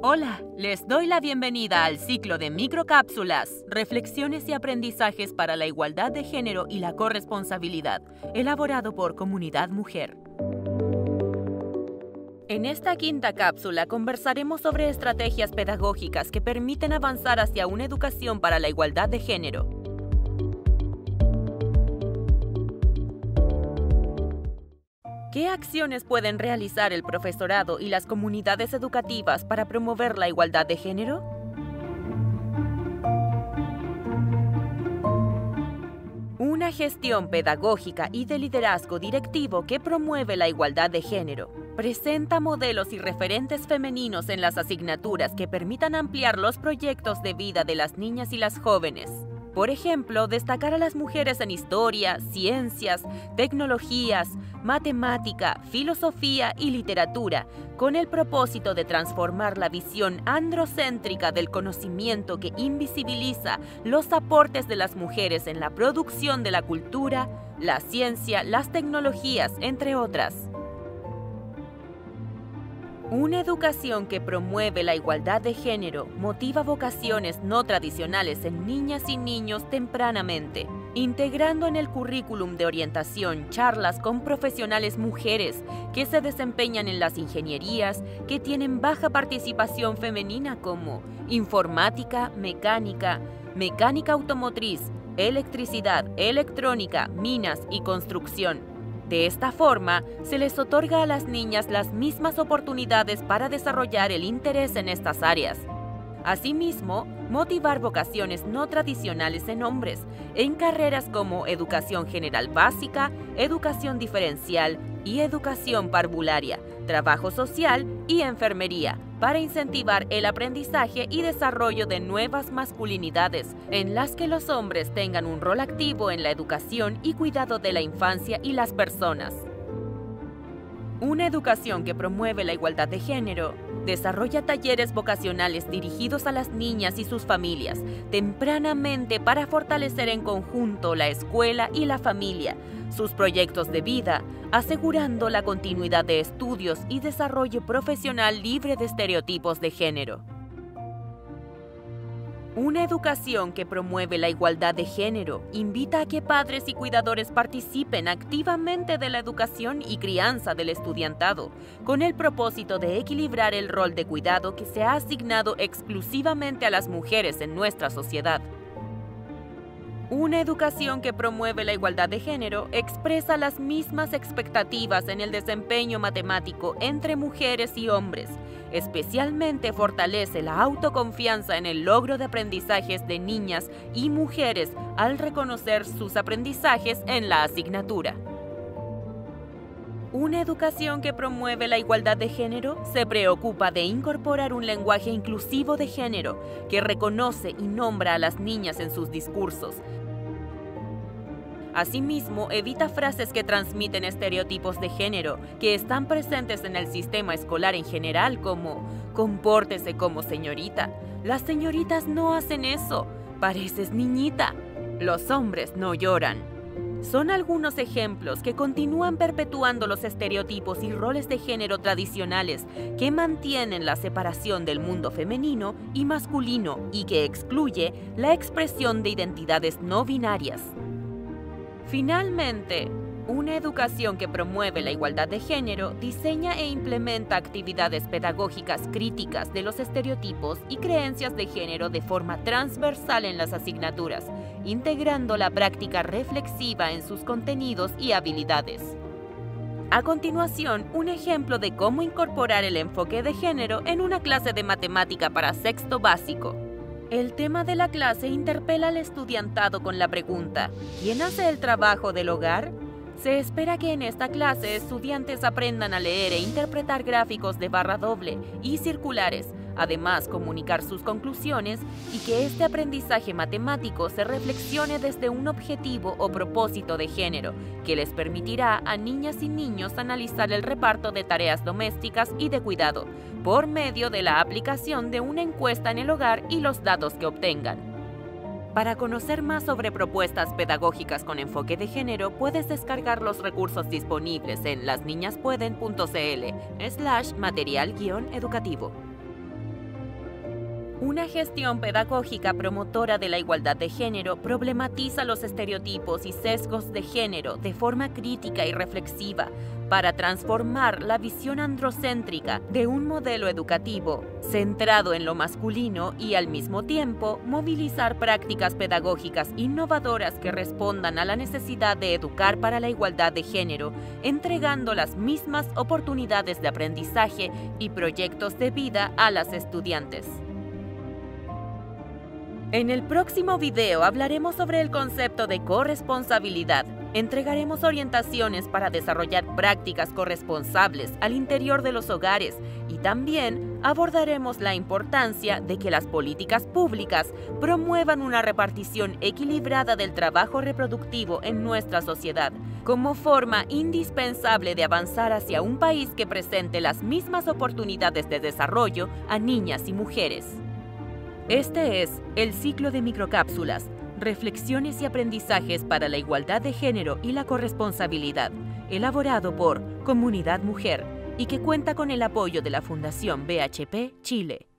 Hola, les doy la bienvenida al ciclo de microcápsulas, reflexiones y aprendizajes para la igualdad de género y la corresponsabilidad, elaborado por Comunidad Mujer. En esta quinta cápsula conversaremos sobre estrategias pedagógicas que permiten avanzar hacia una educación para la igualdad de género. ¿Qué acciones pueden realizar el profesorado y las comunidades educativas para promover la igualdad de género? Una gestión pedagógica y de liderazgo directivo que promueve la igualdad de género. Presenta modelos y referentes femeninos en las asignaturas que permitan ampliar los proyectos de vida de las niñas y las jóvenes. Por ejemplo, destacar a las mujeres en historia, ciencias, tecnologías, matemática, filosofía y literatura, con el propósito de transformar la visión androcéntrica del conocimiento que invisibiliza los aportes de las mujeres en la producción de la cultura, la ciencia, las tecnologías, entre otras. Una educación que promueve la igualdad de género motiva vocaciones no tradicionales en niñas y niños tempranamente, integrando en el currículum de orientación charlas con profesionales mujeres que se desempeñan en las ingenierías que tienen baja participación femenina como informática, mecánica, mecánica automotriz, electricidad, electrónica, minas y construcción. De esta forma, se les otorga a las niñas las mismas oportunidades para desarrollar el interés en estas áreas. Asimismo, motivar vocaciones no tradicionales en hombres, en carreras como educación general básica, educación diferencial y educación parvularia, trabajo social y enfermería, para incentivar el aprendizaje y desarrollo de nuevas masculinidades, en las que los hombres tengan un rol activo en la educación y cuidado de la infancia y las personas. Una educación que promueve la igualdad de género desarrolla talleres vocacionales dirigidos a las niñas y sus familias tempranamente para fortalecer en conjunto la escuela y la familia, sus proyectos de vida, asegurando la continuidad de estudios y desarrollo profesional libre de estereotipos de género. Una educación que promueve la igualdad de género invita a que padres y cuidadores participen activamente de la educación y crianza del estudiantado, con el propósito de equilibrar el rol de cuidado que se ha asignado exclusivamente a las mujeres en nuestra sociedad. Una educación que promueve la igualdad de género expresa las mismas expectativas en el desempeño matemático entre mujeres y hombres. Especialmente fortalece la autoconfianza en el logro de aprendizajes de niñas y mujeres al reconocer sus aprendizajes en la asignatura. Una educación que promueve la igualdad de género se preocupa de incorporar un lenguaje inclusivo de género que reconoce y nombra a las niñas en sus discursos. Asimismo, evita frases que transmiten estereotipos de género que están presentes en el sistema escolar en general, como «compórtese como señorita», «las señoritas no hacen eso», «pareces niñita», «los hombres no lloran». Son algunos ejemplos que continúan perpetuando los estereotipos y roles de género tradicionales que mantienen la separación del mundo femenino y masculino y que excluye la expresión de identidades no binarias. Finalmente, una educación que promueve la igualdad de género diseña e implementa actividades pedagógicas críticas de los estereotipos y creencias de género de forma transversal en las asignaturas, integrando la práctica reflexiva en sus contenidos y habilidades. A continuación, un ejemplo de cómo incorporar el enfoque de género en una clase de matemática para sexto básico. El tema de la clase interpela al estudiantado con la pregunta: ¿quién hace el trabajo del hogar? Se espera que en esta clase estudiantes aprendan a leer e interpretar gráficos de barra doble y circulares, además comunicar sus conclusiones y que este aprendizaje matemático se reflexione desde un objetivo o propósito de género que les permitirá a niñas y niños analizar el reparto de tareas domésticas y de cuidado por medio de la aplicación de una encuesta en el hogar y los datos que obtengan. Para conocer más sobre propuestas pedagógicas con enfoque de género, puedes descargar los recursos disponibles en lasniñaspueden.cl/material-educativo. Una gestión pedagógica promotora de la igualdad de género problematiza los estereotipos y sesgos de género de forma crítica y reflexiva para transformar la visión androcéntrica de un modelo educativo centrado en lo masculino y al mismo tiempo movilizar prácticas pedagógicas innovadoras que respondan a la necesidad de educar para la igualdad de género, entregando las mismas oportunidades de aprendizaje y proyectos de vida a las estudiantes. En el próximo video hablaremos sobre el concepto de corresponsabilidad. Entregaremos orientaciones para desarrollar prácticas corresponsables al interior de los hogares y también abordaremos la importancia de que las políticas públicas promuevan una repartición equilibrada del trabajo reproductivo en nuestra sociedad, como forma indispensable de avanzar hacia un país que presente las mismas oportunidades de desarrollo a niñas y mujeres. Este es el ciclo de microcápsulas, reflexiones y aprendizajes para la igualdad de género y la corresponsabilidad, elaborado por Comunidad Mujer y que cuenta con el apoyo de la Fundación BHP Chile.